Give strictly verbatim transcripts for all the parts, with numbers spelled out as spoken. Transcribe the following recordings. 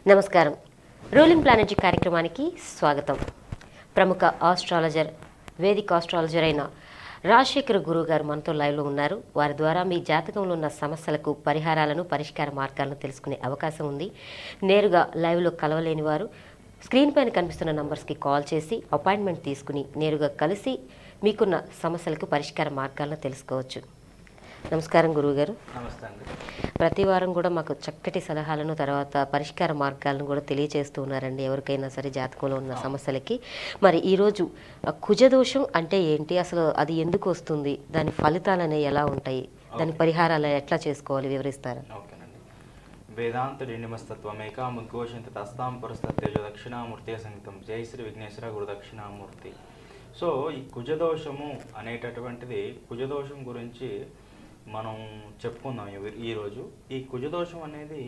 నమస్కారం. Ruling planet కార్యక్రమానికి స్వాగతం. ప్రముఖ ఆస్ట్రాలజర్, వేదిక్ ఆస్ట్రాలజర్ అయిన రాజశేఖర్ గురువు గారు మనతో లైవ్లో ఉన్నారు. వారి ద్వారా మీ జాతకంలో ఉన్న సమస్యలకు పరిహారాలను, పరిష్కార మార్గాలను తెలుసుకునే అవకాశం ఉంది. నేరుగా లైవ్లో కలవలేని వారు స్క్రీన్ పైన కనిపిస్తున్న నంబర్స్కి కాల్ చేసి అపాయింట్మెంట్ తీసుకుని నేరుగా కలిసి మీకున్న సమస్యలకు పరిష్కార మార్గాలను తెలుసుకోవచ్చు. నమస్కారం గురువుగారు. నమస్తే అండి. ప్రతి వారం కూడా మాకు చక్కటి సలహాలను, తర్వాత పరిష్కార మార్గాలను కూడా తెలియజేస్తూ ఉన్నారండి ఎవరికైనా సరే జాతకంలో ఉన్న సమస్యలకి. మరి ఈరోజు కుజదోషం అంటే ఏంటి, అసలు అది ఎందుకు వస్తుంది, దాని ఫలితాలు అనేవి ఎలా ఉంటాయి, దాని పరిహారాలు ఎట్లా చేసుకోవాలి వివరిస్తారా? ఓకేనండి. వేదాంత నిమస్తత్వమేక ముద్ఘోషంత తస్తాం పురస్తేజ దక్షిణామూర్తి సంగీతం జై శ్రీ విఘ్నేశ్వర గురు దక్షిణామూర్తి. సో ఈ కుజదోషము అనేటటువంటిది, కుజదోషం గురించి మనం చెప్పుకుందాం ఈరోజు. ఈ కుజదోషం అనేది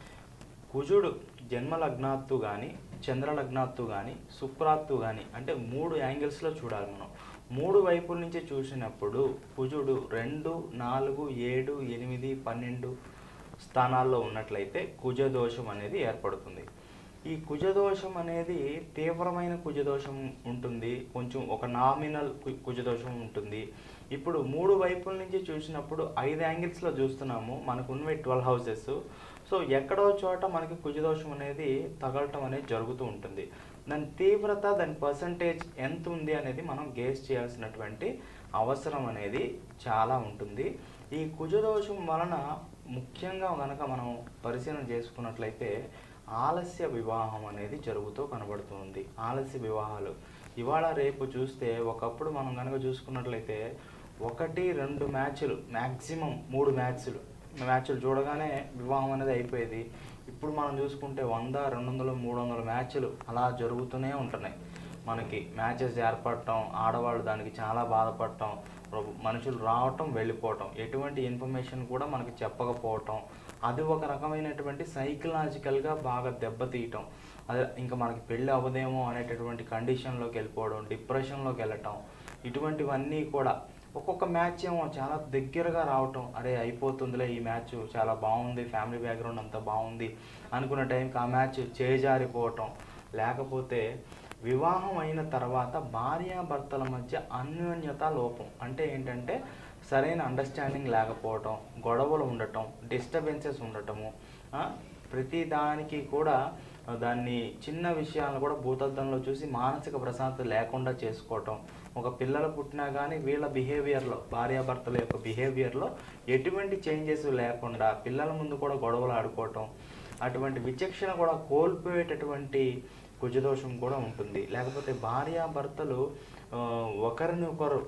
కుజుడు జన్మ లగ్నాత్తు కానీ, చంద్ర లగ్నాత్తు కానీ, శుక్రాత్తు కానీ, అంటే మూడు యాంగిల్స్లో చూడాలి మనం. మూడు వైపుల నుంచి చూసినప్పుడు కుజుడు రెండు, నాలుగు, ఏడు, ఎనిమిది, పన్నెండు స్థానాల్లో ఉన్నట్లయితే కుజదోషం అనేది ఏర్పడుతుంది. ఈ కుజదోషం అనేది తీవ్రమైన కుజదోషం ఉంటుంది, కొంచెం ఒక నామినల్ కుజదోషం ఉంటుంది. ఇప్పుడు మూడు వైపుల నుంచి చూసినప్పుడు ఐదు యాంగిల్స్లో చూస్తున్నాము, మనకు ఉన్నవి ట్వెల్వ్ హౌసెస్. సో ఎక్కడో చోట మనకి కుజదోషం అనేది తగలటం అనేది జరుగుతూ ఉంటుంది. దాని తీవ్రత, దాని పర్సంటేజ్ ఎంత ఉంది అనేది మనం గేస్ చేయాల్సినటువంటి అవసరం అనేది చాలా ఉంటుంది. ఈ కుజదోషం వలన ముఖ్యంగా కనుక మనం పరిశీలన చేసుకున్నట్లయితే ఆలస్య వివాహం అనేది జరుగుతూ కనబడుతుంది. ఆలస్య వివాహాలు ఇవాళ రేపు చూస్తే, ఒకప్పుడు మనం కనుక చూసుకున్నట్లయితే ఒకటి రెండు మ్యాచ్లు, మ్యాక్సిమం మూడు మ్యాచ్లు మ్యాచ్లు చూడగానే వివాహం అనేది అయిపోయేది. ఇప్పుడు మనం చూసుకుంటే వంద, రెండు వందలు, మూడు వందల మ్యాచ్లు అలా జరుగుతూనే ఉంటున్నాయి. మనకి మ్యాచెస్ ఏర్పడటం, ఆడవాళ్ళు దానికి చాలా బాధపడటం, మనుషులు రావటం, వెళ్ళిపోవటం, ఎటువంటి ఇన్ఫర్మేషన్ కూడా మనకి చెప్పకపోవటం, అది ఒక రకమైనటువంటి సైకలాజికల్గా బాగా దెబ్బతీయటం. అదే ఇంకా మనకి పెళ్ళి అవ్వదేమో అనేటటువంటి కండిషన్లోకి వెళ్ళిపోవడం, డిప్రెషన్లోకి వెళ్ళటం, ఇటువంటివన్నీ కూడా. ఒక్కొక్క మ్యాచ్ ఏమో చాలా దగ్గరగా రావటం, అరే అయిపోతుందిలే ఈ మ్యాచ్, చాలా బాగుంది, ఫ్యామిలీ బ్యాక్గ్రౌండ్ అంతా బాగుంది అనుకున్న టైంకి ఆ మ్యాచ్ చేజారిపోవటం. లేకపోతే వివాహం అయిన తర్వాత భార్యాభర్తల మధ్య అన్యోన్యత లోపం, అంటే ఏంటంటే సరైన అండర్స్టాండింగ్ లేకపోవటం, గొడవలు ఉండటం, డిస్టర్బెన్సెస్ ఉండటము, ప్రతి దానికి కూడా దాన్ని చిన్న విషయాలను కూడా భూతద్దంలో చూసి మానసిక ప్రశాంతత లేకుండా చేసుకోవటం. ఒక పిల్లలు పుట్టినా కానీ వీళ్ళ బిహేవియర్లో, భార్యాభర్తల యొక్క బిహేవియర్లో ఎటువంటి చేంజెస్ లేకుండా పిల్లల ముందు కూడా గొడవలు ఆడుకోవటం, అటువంటి విచక్షణ కూడా కోల్పోయేటటువంటి కుజదోషం కూడా ఉంటుంది. లేకపోతే భార్యాభర్తలు ఒకరిని ఒకరు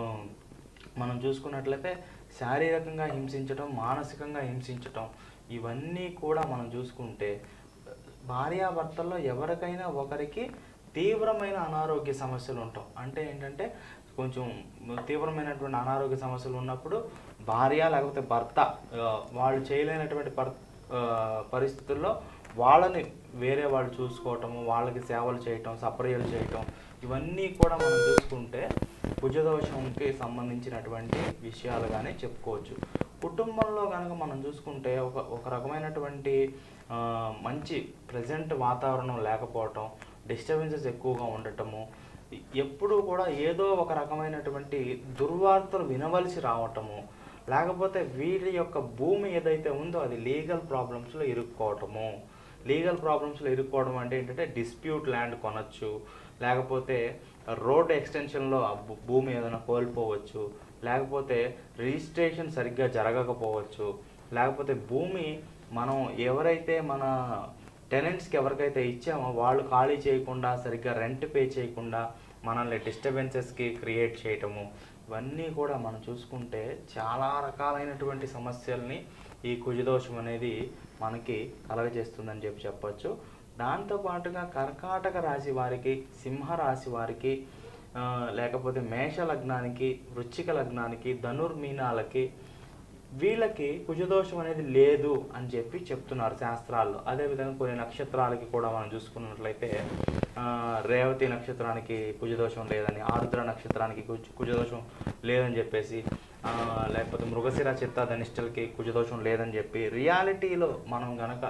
మనం చూసుకున్నట్లయితే శారీరకంగా హింసించటం, మానసికంగా హింసించటం, ఇవన్నీ కూడా మనం చూసుకుంటే భార్యాభర్తల్లో ఎవరికైనా ఒకరికి తీవ్రమైన అనారోగ్య సమస్యలు ఉంటాం. అంటే ఏంటంటే కొంచెం తీవ్రమైనటువంటి అనారోగ్య సమస్యలు ఉన్నప్పుడు భార్య లేకపోతే భర్త వాళ్ళు చేయలేనటువంటి పర్ పరిస్థితుల్లో వాళ్ళని వేరే వాళ్ళు చూసుకోవటము, వాళ్ళకి సేవలు చేయటం, సపర్యలు చేయటం, ఇవన్నీ కూడా మనం చూసుకుంటే కుజదోషంకి సంబంధించినటువంటి విషయాలుగానే చెప్పుకోవచ్చు. కుటుంబంలో కనుక మనం చూసుకుంటే ఒక ఒక రకమైనటువంటి మంచి ప్రజెంట్ వాతావరణం లేకపోవటం, డిస్టర్బెన్సెస్ ఎక్కువగా ఉండటము, ఎప్పుడూ కూడా ఏదో ఒక రకమైనటువంటి దుర్వార్తలు వినవలసి రావటము, లేకపోతే వీరి యొక్క భూమి ఏదైతే ఉందో అది లీగల్ ప్రాబ్లమ్స్లో ఇరుక్కోవటము. లీగల్ ప్రాబ్లమ్స్లో ఇరుక్కోవడం అంటే ఏంటంటే డిస్ప్యూట్ ల్యాండ్ కొనచ్చు, లేకపోతే రోడ్ ఎక్స్టెన్షన్లో భూమి ఏదైనా కోల్పోవచ్చు, లేకపోతే రిజిస్ట్రేషన్ సరిగ్గా జరగకపోవచ్చు, లేకపోతే భూమి మనం ఎవరైతే మన టెనెంట్స్కి ఎవరికైతే ఇచ్చామో వాళ్ళు ఖాళీ చేయకుండా, సరిగ్గా రెంట్ పే చేయకుండా మనల్ని డిస్టర్బెన్సెస్కి క్రియేట్ చేయటము, ఇవన్నీ కూడా మనం చూసుకుంటే చాలా రకాలైనటువంటి సమస్యల్ని ఈ కుజదోషం అనేది మనకి కలగజేస్తుందని చెప్పి చెప్పచ్చు. దాంతోపాటుగా కర్కాటక రాశి వారికి, సింహరాశి వారికి, లేకపోతే మేష లగ్నానికి, వృశ్చిక లగ్నానికి, ధనుర్మీనాలకి, వీళ్ళకి కుజదోషం అనేది లేదు అని చెప్పి చెప్తున్నారు శాస్త్రాల్లో. అదేవిధంగా కొన్ని నక్షత్రాలకి కూడా మనం చూసుకున్నట్లయితే రేవతి నక్షత్రానికి కుజదోషం లేదని, ఆరుద్ర నక్షత్రానికి కుజ కుజదోషం లేదని చెప్పేసి, లేకపోతే మృగశిర చిత్త ధనిష్టలకి కుజదోషం లేదని చెప్పి రియాలిటీలో మనం కనుక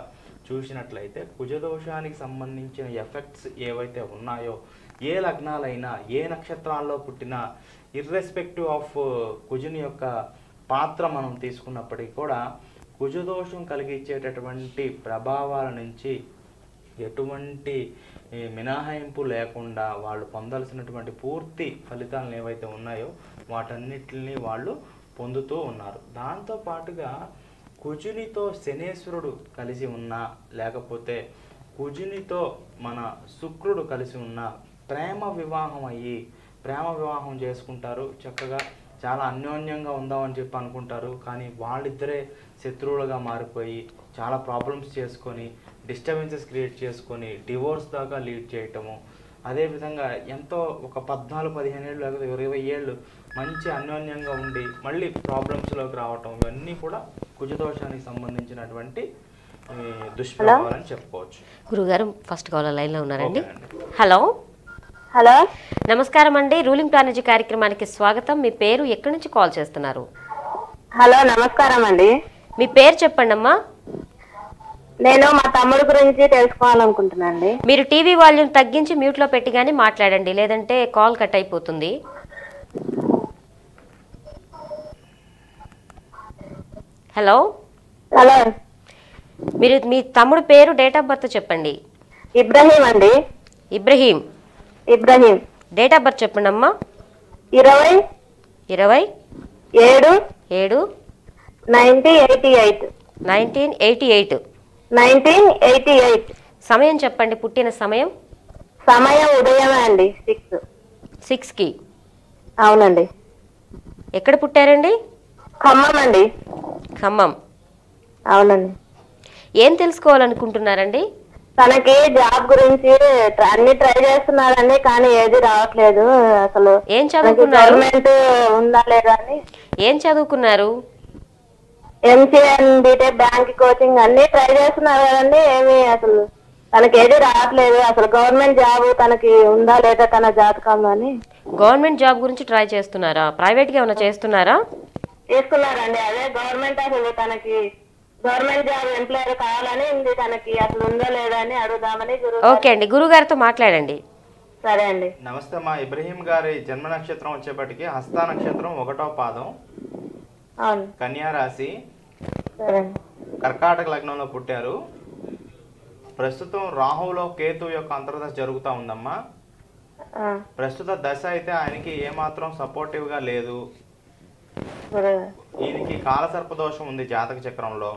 చూసినట్లయితే కుజదోషానికి సంబంధించిన ఎఫెక్ట్స్ ఏవైతే ఉన్నాయో ఏ లగ్నాలైనా ఏ నక్షత్రాల్లో పుట్టినా ఇర్రెస్పెక్టివ్ ఆఫ్ కుజుని యొక్క పాత్ర మనం తీసుకున్నప్పటికీ కూడా కుజదోషం కలిగించేటటువంటి ప్రభావాల నుంచి ఎటువంటి మినహాయింపు లేకుండా వాళ్ళు పొందాల్సినటువంటి పూర్తి ఫలితాలను ఏవైతే ఉన్నాయో వాటన్నిటిని వాళ్ళు పొందుతూ ఉన్నారు. దాంతోపాటుగా కుజునితో శనేశ్వరుడు కలిసి ఉన్నా లేకపోతే కుజునితో మన శుక్రుడు కలిసి ఉన్న ప్రేమ వివాహం అయ్యి ప్రేమ వివాహం చేసుకుంటారు. చక్కగా చాలా అన్యోన్యంగా ఉందామని చెప్పి అనుకుంటారు. కానీ వాళ్ళిద్దరే శత్రువులుగా మారిపోయి చాలా ప్రాబ్లమ్స్ చేసుకొని డిస్టర్బెన్సెస్ క్రియేట్ చేసుకొని డివోర్స్ దాకా లీడ్ చేయటము, అదేవిధంగా ఎంతో ఒక పద్నాలుగు పదిహేను ఏళ్ళు లేకపోతే ఇరవై ఏళ్ళు మంచి అన్యోన్యంగా ఉండి మళ్ళీ ప్రాబ్లమ్స్లోకి రావటం, ఇవన్నీ కూడా కుజదోషానికి సంబంధించినటువంటి దుష్ప్రభావాలని చెప్పుకోవచ్చు. గురుగారు ఫస్ట్ కాల్ లైన్లో ఉన్నారండి. హలో హలో నమస్కారం అండి, రూలింగ్ ప్లానెటరీ కార్యక్రమానికి స్వాగతం. మీ పేరు ఎక్కడి నుంచి కాల్ చేస్తున్నారు? హలో నమస్కారం అండి. మీ పేరు చెప్పండి అమ్మా. నేను మా తమ్ముడు గురించి తెలుసుకోవాలనుకుంటున్నాండి. మీరు టీవీ వాల్యూమ్ తగ్గించి మ్యూట్లో పెట్టి కానీ మాట్లాడండి, లేదంటే కాల్ కట్ అయిపోతుంది. హలో హలో మీరు మీ తమ్ముడు పేరు డేట్ ఆఫ్ బర్త్ చెప్పండి. ఇబ్రహీం అండి. Ibrahim Ibrahim date of birth చెప్పండి అమ్మా. ఇరవై ఇరవై ఏడు ఏడు nineteen eighty eight nineteen eighty eight nineteen eighty eight సమయం చెప్పండి, పుట్టిన సమయం. సమయం ఉదయమే అండి, సిక్స్ సిక్స్కి. అవునండి. ఎక్కడ పుట్టారండి? ఖమ్మం అండి. ఖమ్మం. అవునండి. ఏం తెలుసుకోవాలనుకుంటున్నారండి? తనకి జాబ్ గురించి ట్ర- అన్ని ట్రై చేస్తున్నారండి, కానీ ఏది రావట్లేదు. అసలు ఏం చదువుకున్నారు? గవర్నమెంట్ ఉందా లేదా అని ఏం చదువుకున్నారు? ఎంసీఎన్ బీటెక్ బ్యాంక్ కోచింగ్ అన్ని ట్రై చేస్తున్నారు కదండి, ఏమి అసలు తనకి ఏది రావట్లేదు. అసలు గవర్నమెంట్ జాబ్ తనకి ఉందా లేదా తన జాతకంలో అని. గవర్నమెంట్ జాబ్ గురించి ట్రై చేస్తున్నారా? ప్రైవేట్గా ఏమైనా చేస్తున్నారా? తీసుకున్నారండి. అదే గవర్నమెంట్ అసలు తనకి గవర్నమెంట్ జాబ్ ఎంప్లాయర్ కావాలని ఉంది, తనకి అసలు ఉందా లేదా అని అడుగుదామని. గురువు ఓకే అండి, గురుగారితో మాట్లాడండి. సరే అండి. నమస్తే మా ఇబ్రహీం గారి జన్మ నక్షత్రం వచ్చేపటికి హస్త నక్షత్రం ఒకటో పాదం, అవును. కన్యా రాశి, సరే అండి. కర్కాటక లగ్నంలో పుట్టారు. ప్రస్తుతం రాహువులో కేతు యొక్క అంతర్దశ జరుగుతూ ఉందమ్మా. ఆ, ప్రస్తుత దశ అయితే ఆయనకి ఏమాత్రం సపోర్టివ్గా లేదు. గురువు. ఈయనకి కాలసర్పదోషం ఉంది జాతక చక్రంలో.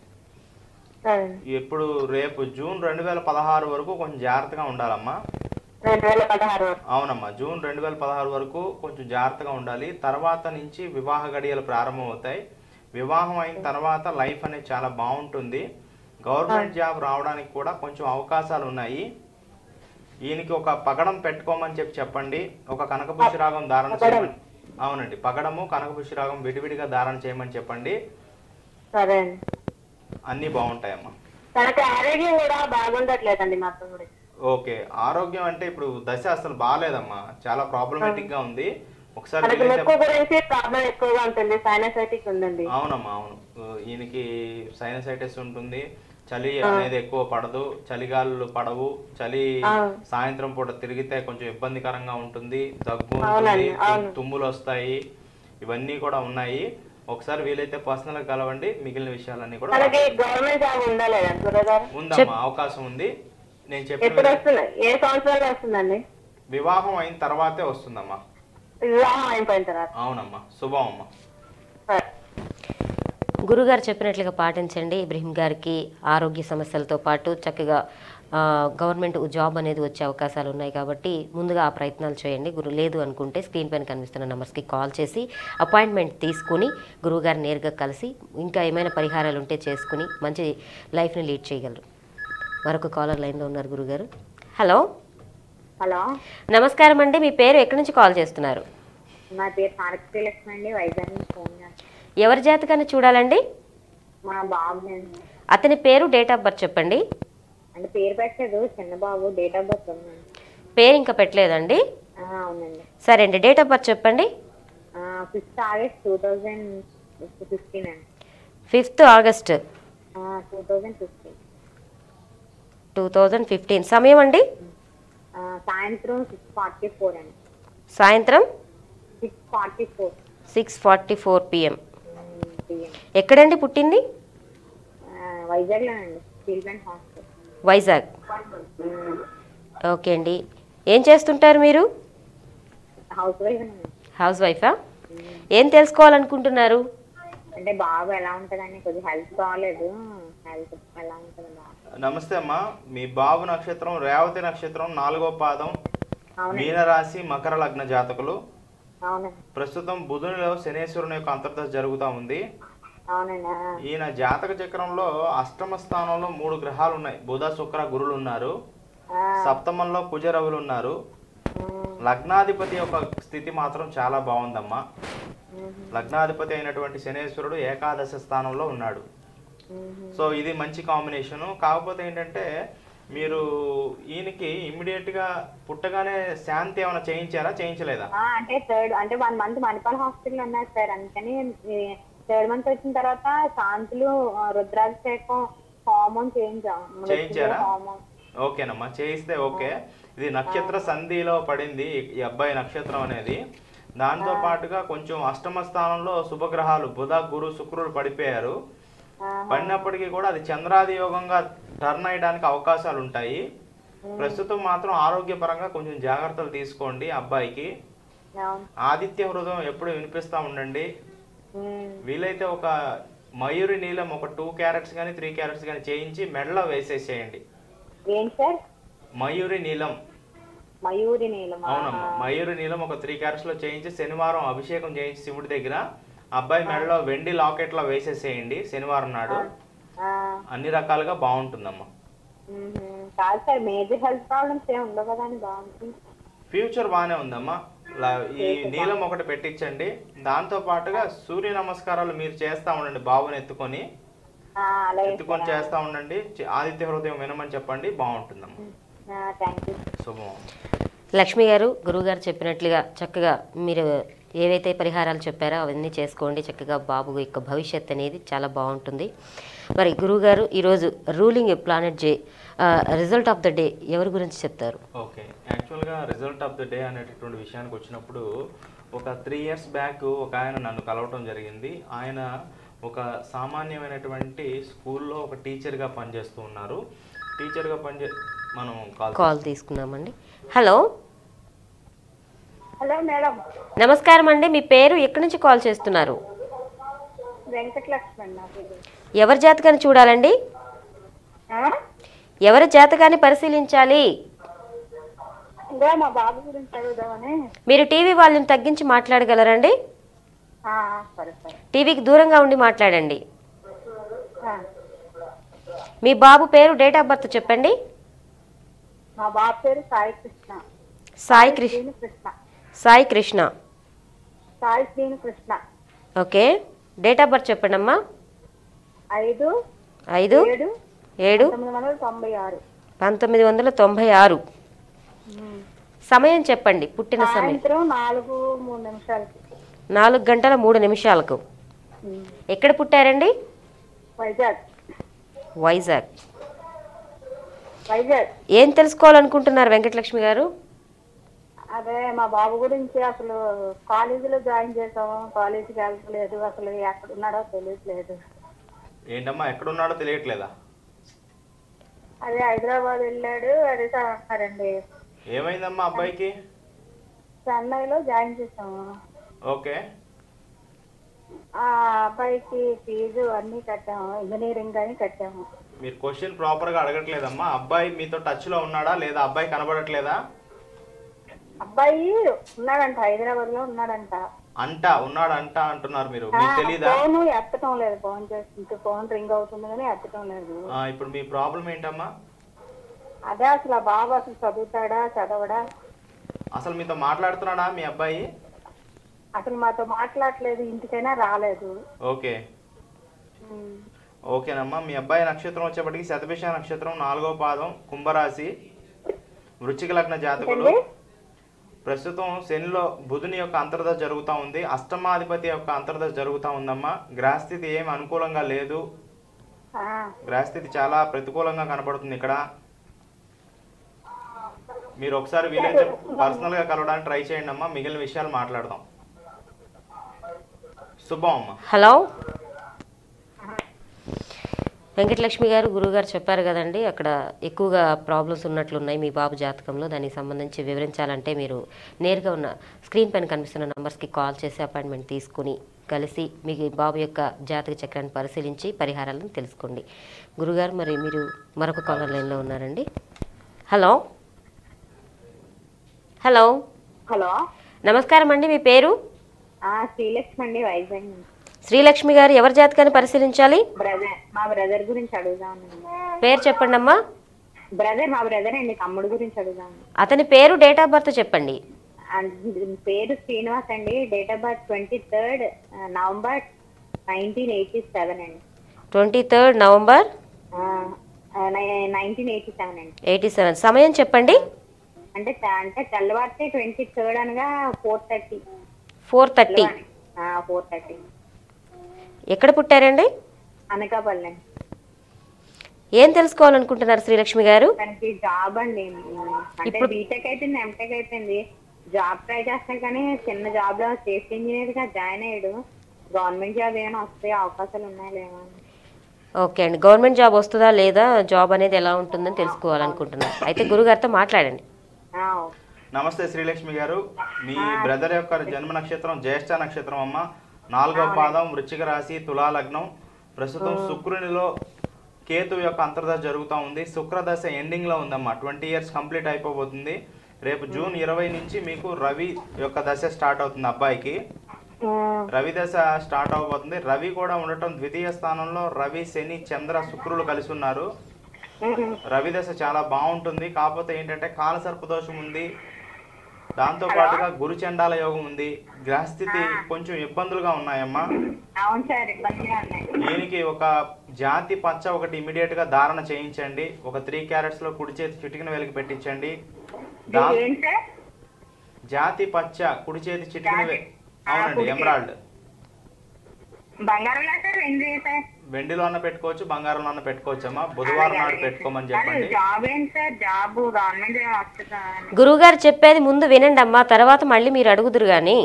సరే అండి. ఇప్పుడు రేపు జూన్ రెండు వేల పదహారు వరకు కొంచెం జాగ్రత్తగా ఉండాలమ్మా. రెండు వేల పదహారు అవునమ్మా, జూన్ రెండు వేల పదహారు వరకు కొంచెం జాగ్రత్తగా ఉండాలి. తర్వాత నుంచి వివాహ గడియలు ప్రారంభం అవుతాయి. వివాహం అయిన తర్వాత లైఫ్ అనేది చాలా బాగుంటుంది. గవర్నమెంట్ జాబ్ రావడానికి కూడా కొంచెం అవకాశాలు ఉన్నాయి. ఈయనకి ఒక పగడం పెట్టుకోమని చెప్పి చెప్పండి. ఒక కనకపుష్యరాగం ధారణ చేయమని. అవునండి, పగడము కనకపుష్యరాగం విడివిడిగా ధారణ చేయమని చెప్పండి. సరే అండి. అన్నీ బాగుంటాయమ్మా. తనకి ఆరోగ్యం కూడా బాగుండట్లేదండి మా తమ్ముడి. ఓకే, ఆరోగ్యం అంటే ఇప్పుడు దశ అసలు బాగాలేదమ్మా, చాలా ప్రాబ్లమేటిక్ గా ఉంది. ఒకసారి తనకి ముక్కు గురించి ప్రాబ్లం ఎక్కువగా ఉంటుంది, సైనసైటిస్ ఉందండి. అవునమ్మా, అవును. ఈయనకి సైనసైటిస్ ఉంటుంది. చలి అనేది ఎక్కువ పడదు, చలిగాలు పడవు. చలి సాయంత్రం పూట తిరిగితే కొంచెం ఇబ్బందికరంగా ఉంటుంది. దగ్గు ఉంటుంది, తుమ్ములు వస్తాయి, ఇవన్నీ కూడా ఉన్నాయి. ఒకసారి వీలైతే పర్సనల్ గా కలవండి, మిగిలిన విషయాలన్నీ కూడా. గవర్నమెంట్ జాబ్ ఉందా లేదా గురుగారు? ఉందమ్మా, అవకాశం ఉంది. నేను ఎప్పుడు చెప్పిన వస్తుంది? ఏ సంవత్సరంలో వస్తుందండి? వివాహం అయిన తర్వాతే వస్తుందమ్మా. వివాహం అయిపోయిన తర్వాత. అవునమ్మా, శుభం అమ్మా. సరే. గురుగారు చెప్పినట్లుగా పాటించండి. ఇబ్రహీం గారికి ఆరోగ్య సమస్యలతో పాటు చక్కగా ఆ, గవర్నమెంట్ జాబ్ అనేది వచ్చే అవకాశాలు ఉన్నాయి కాబట్టి ముందుగా ఆ ప్రయత్నాలు చేయండి. గురు లేదు అనుకుంటే స్క్రీన్ పైన కనిపిస్తున్న నెంబర్స్కి కాల్ చేసి అపాయింట్మెంట్ తీసుకుని గురువుగారు నేరుగా కలిసి ఇంకా ఏమైనా పరిహారాలు ఉంటే చేసుకుని మంచి లైఫ్ని లీడ్ చేయగలరు. మరొక కాలర్ లైన్లో ఉన్నారు గురుగారు. హలో హలో నమస్కారం అండి, మీ పేరు ఎక్కడి నుంచి కాల్ చేస్తున్నారు? నా పేరు శ్రీలక్ష్మి అండి, వైజాగ్ నుంచి ఫోన్ చేస్తాను. ఎవరి జాతకాన్ని చూడాలండి? మా బాబు అతని పేరు డేట్ ఆఫ్ బర్త్ చెప్పండి. అంటే పేరు పెట్టలేదు, చిన్న బాబు. డేట్ ఆఫ్ బర్త్ ఉందండి. పేరు ఇంకా పెట్టలేదండి? అవునండి. సరే అండి, డేట్ ఆఫ్ బర్త్ చెప్పండి. Fifth August two thousand fifteen అండి. Fifth August two thousand fifteen. Two thousand fifteen సమయం అండి ఆ, సాయంత్రం సిక్స్ ఫార్టీ ఫోర్ అండి. సాయంత్రం six forty four six forty four PM ఎక్కడండి పుట్టింది? వైజాగ్లోనండి, స్టీల్మెంట్ హాస్టల్. వైజాగ్. ఓకే అండి. ఏం చేస్తుంటారు మీరు? హౌస్ వైఫ్ అండి. హౌస్ వైఫా? ఏం తెలుసుకోవాలనుకుంటున్నారు? అంటే బాబు ఎలా ఉంటుందని, కొద్దిగా హెల్త్ బాగాలేదు, హెల్త్ ఎలా ఉంటుంది బాబు. నమస్తే అమ్మా. మీ బాబు నక్షత్రం రేవతి నక్షత్రం, నాలుగో పాదం, అవునండి. మీనరాశి, మకర లగ్న జాతకులు. అవునండి. ప్రస్తుతం బుధునిలో శనేశ్వరుని యొక్క అంతర్దశ జరుగుతూ ఉంది. అవునండి. ఆ, ఈయన జాతక చక్రంలో అష్టమ స్థానంలో మూడు గ్రహాలు ఉన్నాయి. బుధ, శుక్ర, గురులు ఉన్నారు. ఆ, సప్తమంలో కుజ, రవులు ఉన్నారు. ఉమ్, లగ్నాధిపతి యొక్క స్థితి మాత్రం చాలా బాగుందమ్మా. ఉమ్, లగ్నాధిపతి అయినటువంటి శనేశ్వరుడు ఏకాదశ స్థానంలో ఉన్నాడు. ఉమ్. సో ఇది మంచి కాంబినేషను. కాకపోతే ఏంటంటే మీరు ఈయనకి ఇమ్మీడియట్ గా పుట్టగానే శాంతి ఏమైనా చేయించారా, చేయించలేదా? ఆ, అంటే థర్డ్ అంటే వన్ మంత్ మణిపాల్ హాస్పిటల్ ఉన్నారు సార్. అందుకని థర్డ్ మంత్ వచ్చిన తర్వాత శాంతులు, ఆ, రుద్రాభిషేకం, హోమం చేయించాం. చేయించారా? హోమం. ఓకేనమ్మా, చేయిస్తే ఓకే. ఇది నక్షత్ర సంధిలో పడింది ఈ అబ్బాయి నక్షత్రం అనేది. దాంతో పాటుగా కొంచెం అష్టమ స్థానంలో శుభగ్రహాలు బుధ, గురు, శుక్రుడు పడిపోయారు. పడినప్పటికీ కూడా అది చంద్రాది యోగంగా టర్న్ అయ్యడానికి అవకాశాలు ఉంటాయి. ప్రస్తుతం మాత్రం ఆరోగ్యపరంగా కొంచెం జాగ్రత్తలు తీసుకోండి అబ్బాయికి. అవును. ఆదిత్య హృదయం ఎప్పుడు వినిపిస్తూ ఉండండి. ఉమ్, వీలైతే ఒక మయూరి నీలం ఒక టూ క్యారెట్స్ కానీ త్రీ క్యారెట్స్ కానీ చేయించి మెడలో వేసేసేయండి. ఏంటి సార్? మయూరి నీలం. మయూరి నీలం. అవునమ్మా, మయూరి నీలం ఒక త్రీ క్యారెట్స్ లో చేయించి శనివారం అభిషేకం చేయించి శివుడి దగ్గర అబ్బాయి మెడలో వెండి లాకెట్ లో వేసేసేయండి శనివారం నాడు. అన్ని రకాలుగా బాగుంటుందమ్మా. కాదు సార్, మేజర్ హెల్త్ ప్రాబ్లమ్స్ ఏమి ఉండవు కదా అని బాగుంటుంది. ఫ్యూచర్ బాగానే ఉందమ్మా. లా- ఈ నీలం ఒకటి పెట్టించండి. దాంతో పాటుగా సూర్య నమస్కారాలు మీరు చేస్తా ఉండండి బాబుని ఎత్తుకొని ఆ, అలాగే ఎత్తుకొని చేస్తా ఉండండి. చి- ఆదిత్య హృదయం వినమని చెప్పండి, బాగుంటుందమ్మా. Thank you. శుభం. లక్ష్మి గారు, గురువుగారు చెప్పినట్లుగా చక్కగా మీరు ఏవైతే పరిహారాలు చెప్పారో అవన్నీ చేసుకోండి. చక్కగా బాబు యొక్క భవిష్యత్ అనేది చాలా బాగుంటుంది. మరి గురువుగారు ఈరోజు రూలింగ్ ప్లానెట్ జే రిజల్ట్ ఆఫ్ ద డే ఎవరి గురించి చెప్తారు? ఓకే, యాక్చువల్గా రిజల్ట్ ఆఫ్ ద డే అనేటటువంటి విషయానికి వచ్చినప్పుడు ఒక త్రీ ఇయర్స్ బ్యాక్ ఒక ఆయన నన్ను కలవటం జరిగింది. ఆయన ఒక సామాన్యమైనటువంటి స్కూల్లో ఒక టీచర్గా పనిచేస్తూ ఉన్నారు. టీచర్గా పనిచే మనం కాల్ కాల్ తీసుకున్నామండి. Hello, hello madam. నమస్కారం అండి. మీ పేరు, ఎక్కడి నుంచి కాల్ చేస్తున్నారు? వెంకటలక్ష్మి నా పేరు. ఎవరి జాతకాన్ని చూడాలండి? ఆ? ఎవరి జాతకాన్ని పరిశీలించాలి? ఇంకా మా బాబు గురించి అడుగుదామని. మీరు టీవీ వాల్యూమ్ తగ్గించి మాట్లాడగలరండి? ఆ, సరే సరే. టీవీకి దూరంగా ఉండి మాట్లాడండి. ఆ, మీ బాబు పేరు, డేట్ ఆఫ్ బర్త్ చెప్పండి. మా బాబు పేరు Sai Krishna. Sai Krishna. Srinu Krishna. Sai Krishna. Sai Srinu Krishna. Okay, date of birth చెప్పండి అమ్మా. ఐదు ఐదు ఏడు ఏడు తొమ్మిది వందల తొంభై ఆరు. పంతొమ్మిది వందల తొంభై ఆరు. సమయం చెప్పండి, పుట్టిన సమయం. సాయంత్రం నాలుగు మూడు నిమిషాలకి. నాలుగు గంటల మూడు నిమిషాలకు. ఉమ్. ఎక్కడ పుట్టారండి? వైజాగ్. వైజాగ్. వైజాగ్. ఏం తెలుసుకోవాలనుకుంటున్నారు వెంకటలక్ష్మి గారు? అదే మా బాబు గురించి, అసలు కాలేజీలో జాయిన్ చేసాము, కాలేజీకి వెళ్ళట్లేదు, అసలు ఎక్కడ ఉన్నాడో తెలియట్లేదు. ఏంటమ్మా, ఎక్కడున్నాడో తెలియట్లేదా? అదే హైదరాబాద్ వెళ్ళాడు, అడిగితే అంటారండి. ఏమైందమ్మా అబ్బాయికి? చెన్నైలో జాయిన్ చేసాము. ఓకే, ఆ అబ్బాయికి ఫీజు అన్నీ కట్టాము, ఇంజనీరింగ్ అని కట్టాము. మీరు క్వశ్చన్ ప్రాపర్గా అడగట్లేదమ్మా. అబ్బాయి మీతో టచ్లో ఉన్నాడా లేదా? అబ్బాయి కనబడట్లేదా? అబ్బాయి ఉన్నాడంట, హైదరాబాద్ లో ఉన్నాడంట. అంట ఉన్నాడు అంట అంటున్నారు మీరు, మీకు తెలీదా? ఫోన్ ఎత్తటం లేదు, ఫోన్ చేస్తుంటే ఫోన్ రింగ్ అవుతుంది కానీ ఎత్తటం లేదు. ఆ, ఇప్పుడు మీ ప్రాబ్లం ఏంటమ్మా? అదే అసలు ఆ బాబు అసలు చదువుతాడా చదవడా? అసలు మీతో మాట్లాడుతున్నాడా మీ అబ్బాయి? అసలు మాతో మాట్లాడలేదు, ఇంటికైనా రాలేదు. Okay, um. ఓకేనమ్మా. మీ అబ్బాయి నక్షత్రం వచ్చేప్పటికి శతభిష నక్షత్రం, నాలుగో పాదం, కుంభరాశి, వృశ్చిక లగ్న జాతకులు. ప్రస్తుతం శనిలో బుధుని యొక్క అంతర్దశ జరుగుతూ ఉంది. అష్టమాధిపతి యొక్క అంతర్దశ జరుగుతూ ఉందమ్మా. గ్రహస్థితి ఏమి అనుకూలంగా లేదు. ఆ, గ్రహస్థితి చాలా ప్రతికూలంగా కనబడుతుంది ఇక్కడ. మీరు ఒకసారి వీలైతే పర్సనల్ గా కలవడానికి ట్రై చేయండి అమ్మా, మిగిలిన విషయాలు మాట్లాడదాం. శుభం అమ్మా. హలో వెంకటలక్ష్మి గారు, గురువుగారు చెప్పారు కదండి, అక్కడ ఎక్కువగా ప్రాబ్లమ్స్ ఉన్నట్లున్నాయి మీ బాబు జాతకంలో. దానికి సంబంధించి వివరించాలంటే మీరు నేరుగా ఉన్న స్క్రీన్ పైన కనిపిస్తున్న నంబర్స్కి కాల్ చేసి అపాయింట్మెంట్ తీసుకుని కలిసి మీ బాబు యొక్క జాతక చక్రాన్ని పరిశీలించి పరిహారాలను తెలుసుకోండి. గురుగారు, మరి మీరు మరొక కాలర్ లైన్లో ఉన్నారండి. హలో హలో హలో నమస్కారం అండి, మీ పేరు? శ్రీలక్ష్మి అండి, వైజాగ్. శ్రీలక్ష్మి గారు, ఎవరి జాతకాన్ని పరిశీలించాలి? బ్రదర్, మా బ్రదర్ గురించి అడుగుదాం. పేరు చెప్పండి అమ్మా. బ్రదర్, మా బ్రదర్ అండి, తమ్ముడు గురించి అడుగుదాం. అతని పేరు, డేట్ ఆఫ్ బర్త్ చెప్పండి. పేరు శ్రీనివాస్ అండి, date of birth twenty third November nineteen eighty seven అండి. Twenty third November nineteen eighty seven అండి. ఎయిటీ సెవెన్ సమయం చెప్పండి. అంటే అంటే తెల్లవారితే ట్వంటీ థర్డ్ అనగా four thirty four thirty four thirty ఎక్కడ పుట్టారండి? అనకాపల్లి అండి. ఏం తెలుసుకోవాలనుకుంటున్నారు శ్రీలక్ష్మి గారు? తనకి జాబ్ అండి, అంటే బీటెక్ అయిపోయింది, ఎంటెక్ అయిపోయింది, జాబ్ ట్రై చేస్తాను కానీ చిన్న జాబ్ లో సేఫ్టీ ఇంజనీర్ గా జాయిన్ అయ్యాడు. గవర్నమెంట్ జాబ్ ఏమైనా వస్తే అవకాశాలు ఉన్నాయా లేవా? ఓకే అండి, గవర్నమెంట్ జాబ్ వస్తుందా లేదా, జాబ్ అనేది ఎలా ఉంటుందని తెలుసుకోవాలనుకుంటున్నారు. అయితే గురుగారితో మాట్లాడండి. నమస్తే శ్రీలక్ష్మి గారు, మీ బ్రదర్ యొక్క జన్మ నక్షత్రం జ్యేష్ఠ నక్షత్రం అమ్మ. నాలుగో పాదం, వృశ్చిక రాశి, తులా లగ్నం. ప్రస్తుతం శుక్రునిలో కేతు యొక్క అంతర్దశ జరుగుతూ ఉంది. శుక్రదశ ఎండింగ్ లో ఉందమ్మా. ట్వంటీ ఇయర్స్ కంప్లీట్ అయిపోబోతుంది. రేపు జూన్ ఇరవై నుంచి మీకు రవి యొక్క దశ స్టార్ట్ అవుతుంది అబ్బాయికి. రవి దశ స్టార్ట్ అవబోతుంది. రవి కూడా ఉండటం ద్వితీయ స్థానంలో. రవి, శని, చంద్ర, శుక్రులు కలిసి ఉన్నారు. రవి దశ చాలా బాగుంటుంది. కాకపోతే ఏంటంటే కాలసర్ప దోషం ఉంది, దాంతో పాటుగా గురు చండాల యోగం ఉంది. గ్రహస్థితి కొంచెం ఇబ్బందులుగా ఉన్నాయమ్మా. దీనికి ఒక జాతి పచ్చ ఒకటి ఇమీడియట్ గా ధారణ చేయించండి. ఒక త్రీ క్యారెట్స్ లో కుడి చేతి చిటికిన వేలికి పెట్టించండి. జాతి పచ్చ కుడి చేతి చిటికిన వేలి, అవునండి, ఎమరాల్డ్. వెండిలో అన్న పెట్టుకోవచ్చు, బంగారంలో అన్న పెట్టుకోవచ్చు అమ్మా. బుధవారం నాడు పెట్టుకోమని చెప్పండి. గురువు గారు చెప్పేది ముందు వినండి అమ్మా, తర్వాత మళ్ళీ మీరు అడుగుదురు గాని.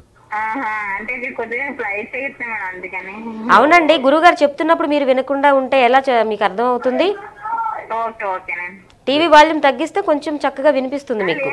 అవునండి, గురువు గారు చెప్తున్నప్పుడు మీరు వినకుండా ఉంటే ఎలా మీకు అర్థం అవుతుంది? టీవీ వాల్యూమ్ తగ్గిస్తే కొంచెం చక్కగా వినిపిస్తుంది మీకు.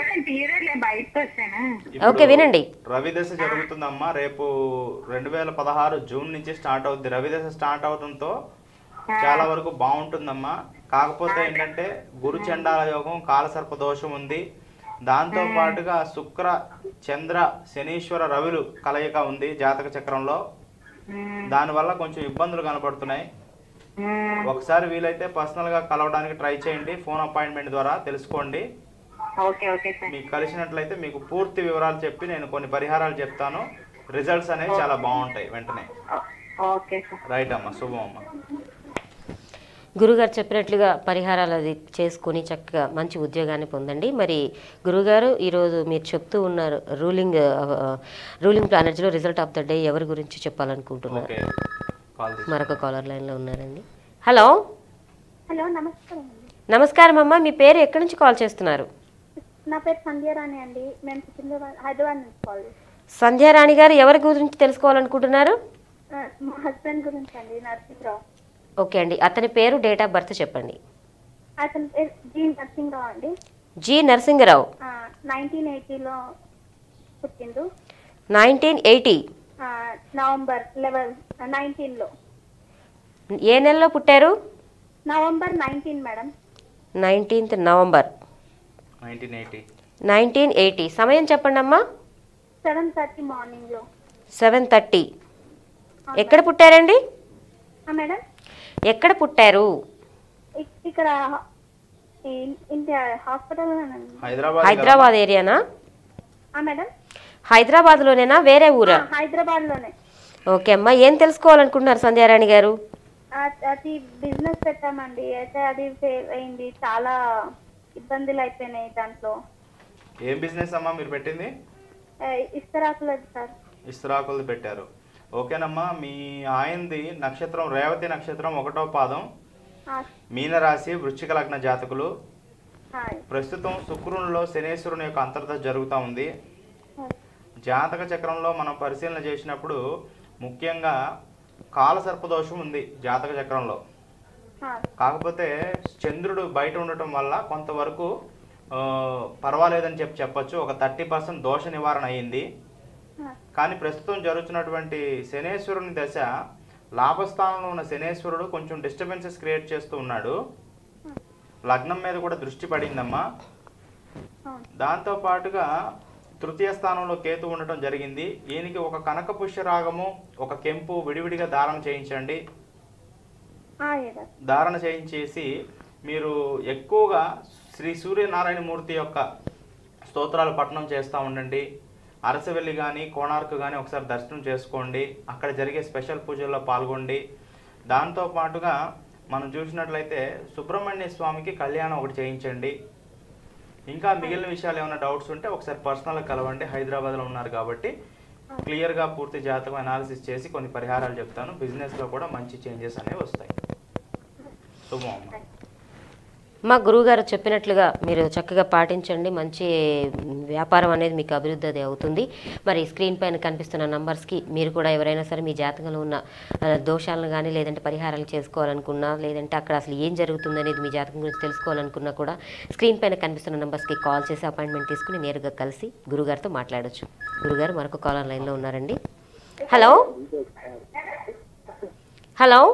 ఓకే, వినండి. రవి దశ జరుగుతుందమ్మా. రేపు రెండు వేల పదహారు జూన్ నుంచి స్టార్ట్ అవుతుంది. రవి దశ స్టార్ట్ అవడంతో చాలా వరకు బాగుంటుందమ్మా. కాకపోతే ఏంటంటే గురు చండాల యోగం, కాలసర్ప దోషం ఉంది. దాంతో పాటుగా శుక్ర, చంద్ర, శనీశ్వర, రవిలు కలయిక ఉంది జాతక చక్రంలో. దానివల్ల కొంచెం ఇబ్బందులు కనపడుతున్నాయి. ఒకసారి వీలైతే పర్సనల్ గా కలవడానికి ట్రై చేయండి. ఫోన్ అపాయింట్మెంట్ ద్వారా తెలుసుకోండి. మీకు కలిసినట్లయితే మీకు పూర్తి వివరాలు చెప్పి నేను కొన్ని పరిహారాలు చెప్తాను. రిజల్ట్స్ అనేవి చాలా బాగుంటాయి వెంటనే. రైట్ అమ్మా, శుభం అమ్మా. గురుగారు చెప్పినట్లుగా పరిహారాలు అది చేసుకొని చక్కగా మంచి ఉద్యోగాన్ని పొందండి. మరి గురుగారు, ఈరోజు మీరు చెప్తూ ఉన్నారు రూలింగ్ రూలింగ్ ప్లానెట్స్లో రిజల్ట్ ఆఫ్ ద డే ఎవరి గురించి చెప్పాలనుకుంటున్నారు? మరొక కాలర్ లైన్లో ఉన్నారండి. హలో హలో నమస్కారం. నమస్కారం అమ్మా, మీ పేరు ఎక్కడి నుంచి కాల్ చేస్తున్నారు? నా పేరు సంధ్యారాణి అండి, మేము సికింద్రాబాద్ హైదరాబాద్ నుంచి కాల్ చేస్తున్నాం. సంధ్యారాణి గారు, ఎవరి గురించి తెలుసుకోవాలనుకుంటున్నారు? మా హస్బెండ్ గురించి అండి, నరసింహరావు. ఓకే అండి, అతని పేరు, డేట్ ఆఫ్ బర్త్ చెప్పండి. అతని పేరు జి నరసింహరావు అండి. జి నరసింహరావు. నైన్టీన్ ఎయిటీలో పుట్టిండు. నైన్టీన్ ఎయిటీ నవంబర్ లెవెన్ నైన్టీన్లో. ఏ నెలలో పుట్టారు? November nineteen madam. Nineteenth November nineteen eighty. సమయం చెప్పండి అమ్మా. సెవెన్ థర్టీ మార్నింగ్లో. సెవెన్ థర్టీ ఎక్కడ పుట్టారండి? మేడం ఎక్కడ పుట్టారు? ఇక్కడ హాస్పిటల్ హైదరాబాద్ ఏరియానా? మేడం హైదరాబాద్లోనేనా, వేరే ఊరా? హైదరాబాద్ లోనే. ఓకే అమ్మా, ఏం తెలుసుకోవాలనుకుంటున్నారు సంధ్యారాణి గారు? అది బిజినెస్ పెట్టామండి, అయితే అది ఫెయిల్ అయింది, చాలా ఇబ్బందులు అయిపోయినాయి దాంట్లో. ఏం బిజినెస్ అమ్మా మీరు పెట్టింది? ఇస్తరాకులది సార్. ఇస్తరాకులది పెట్టారు. ఓకేనమ్మా, మీ ఆయనది నక్షత్రం రేవతి నక్షత్రం, ఒకటో పాదం, మీనరాశి, వృశ్చిక లగ్న జాతకులు. హాయ్. ప్రస్తుతం శుక్రునిలో శనేశ్వరుని యొక్క అంతర్దశ జరుగుతూ ఉంది. జాతక చక్రంలో మనం పరిశీలన చేసినప్పుడు ముఖ్యంగా కాలసర్పదోషం ఉంది జాతక చక్రంలో. కాకపోతే చంద్రుడు బయట ఉండటం వల్ల కొంతవరకు పర్వాలేదని చెప్పి చెప్పచ్చు. ఒక థర్టీ పర్సెంట్ దోష నివారణ అయ్యింది. కానీ ప్రస్తుతం జరుగుతున్నటువంటి శనేశ్వరుని దశ లాభస్థానంలో ఉన్న శనేశ్వరుడు కొంచెం డిస్టర్బెన్సెస్ క్రియేట్ చేస్తూ ఉన్నాడు. లగ్నం మీద కూడా దృష్టి పడిందమ్మా. దాంతో పాటుగా తృతీయ స్థానంలో కేతు ఉండటం జరిగింది. ఈయనకి ఒక కనక పుష్యరాగము ఒక కెంపు విడివిడిగా ధారణ చేయించండి. ధారణ చేయించేసి మీరు ఎక్కువగా శ్రీ సూర్యనారాయణ మూర్తి యొక్క స్తోత్రాలు పఠనం చేస్తూ ఉండండి. అరసవెల్లి కానీ కోణార్క్ కానీ ఒకసారి దర్శనం చేసుకోండి. అక్కడ జరిగే స్పెషల్ పూజల్లో పాల్గొండి. దాంతో పాటుగా మనం చూసినట్లయితే సుబ్రహ్మణ్య స్వామికి కళ్యాణం ఒకటి చేయించండి. ఇంకా మిగిలిన విషయాలు ఏమైనా డౌట్స్ ఉంటే ఒకసారి పర్సనల్గా కలవండి. హైదరాబాద్లో ఉన్నారు కాబట్టి క్లియర్గా పూర్తి జాతకం అనాలిసిస్ చేసి కొన్ని పరిహారాలు చెప్తాను. బిజినెస్లో కూడా మంచి చేంజెస్ అనేవి వస్తాయి. శుభం. మా గురువుగారు చెప్పినట్లుగా మీరు చక్కగా పాటించండి. మంచి వ్యాపారం అనేది మీకు అభివృద్ధి అవుతుంది. మరి స్క్రీన్ పైన కనిపిస్తున్న నంబర్స్కి మీరు కూడా ఎవరైనా సరే మీ జాతకంలో ఉన్న దోషాలను కానీ లేదంటే పరిహారాలు చేసుకోవాలనుకున్నా లేదంటే అక్కడ అసలు ఏం జరుగుతుంది అనేది మీ జాతకం గురించి తెలుసుకోవాలనుకున్నా కూడా స్క్రీన్ పైన కనిపిస్తున్న నంబర్స్కి కాల్ చేసి అపాయింట్మెంట్ తీసుకుని నేరుగా కలిసి గురుగారితో మాట్లాడొచ్చు. గురుగారు మరొక కాలర్ లైన్లో ఉన్నారండి. హలో హలో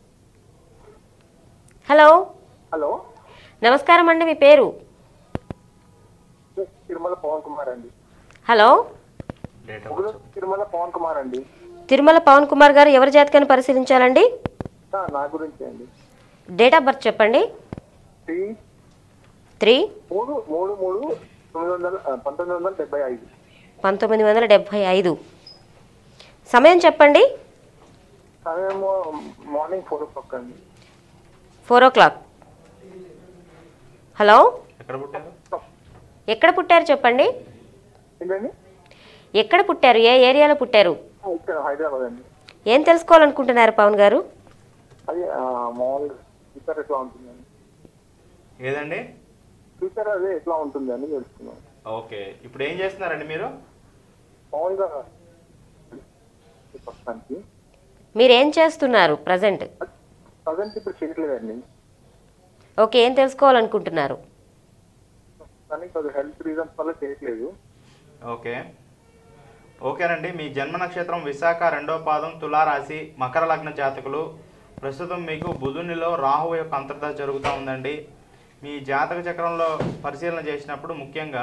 హలో హలో నమస్కారం అండి. మీ పేరు? తిరుమల పవన్ కుమార్ అండి. హలో తిరుమల పవన్ కుమార్ అండి. తిరుమల పవన్ కుమార్ గారు ఎవరి జాతకాన్ని పరిశీలించాలండి? నా గురించి అండి. డేట్ ఆఫ్ బర్త్ చెప్పండి. త్రీ త్రీ మూడు మూడు మూడు తొమ్మిది వందల పంతొమ్మిది వందల డెబ్బై ఐదు పంతొమ్మిది వందల డెబ్బై ఐదు సమయం చెప్పండి. సమయం మార్నింగ్ ఫోర్ ఓ క్లాక్ అండి. Four o'clock. హలో ఎక్కడ పుట్టారు? ఎక్కడ పుట్టారు చెప్పండి. ఏంటండి? ఎక్కడ పుట్టారు? ఏ ఏరియాలో పుట్టారు? ఇక్కడ హైదరాబాద్ అండి. ఏం తెలుసుకోవాలనుకుంటున్నారు పవన్ గారు? అది మామూలుగా ఫ్యూచర్ ఎట్లా ఉంటుందండి? ఏదండి? ఫ్యూచర్ అదే ఎట్లా ఉంటుంది అని తెలుసుకున్నాను. ఓకే, ఇప్పుడు ఏం చేస్తున్నారండి మీరు? మామూలుగా ప్రస్తుతానికి మీరు ఏం చేస్తున్నారు ప్రజెంట్? ప్రజెంట్ ఇప్పుడు చేయట్లేదండి. ఓకే, ఏం తెలుసుకోవాలనుకుంటున్నారు? కానీ కొద్దిగా హెల్త్ రీజన్స్ వల్ల చేయట్లేదు. ఓకే ఓకేనండి. మీ జన్మ నక్షత్రం విశాఖ, రెండో పాదం, తులారాశి, మకర లగ్న జాతకులు. ప్రస్తుతం మీకు బుధునిలో రాహు యొక్క అంతర్దశ జరుగుతూ ఉందండి. మీ జాతక చక్రంలో పరిశీలన చేసినప్పుడు ముఖ్యంగా